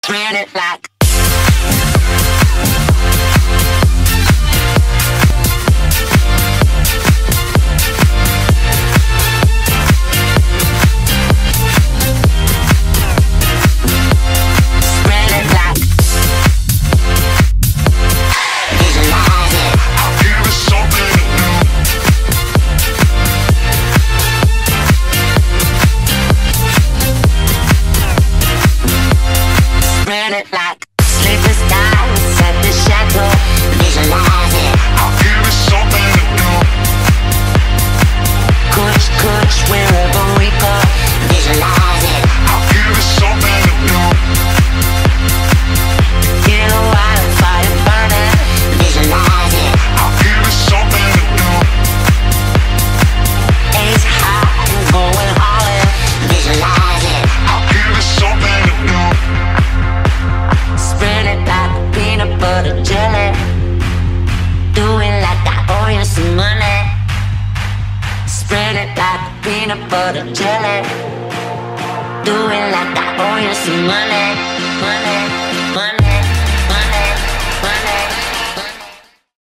Spread it like sleepless nights at the chateau. Visualize it, I'll give it something to do. Kush, kush, wherever we go. Visualize it, I'll give it something to do. Get a wildfire burning. Visualize it, I'll give it something to do. Ace high and going all in. Visualize it, I'll give it something to do. Spread it like peanut butter jelly. Do it like I owe you some money. Spread it like peanut butter jelly. Do it like I owe you some money.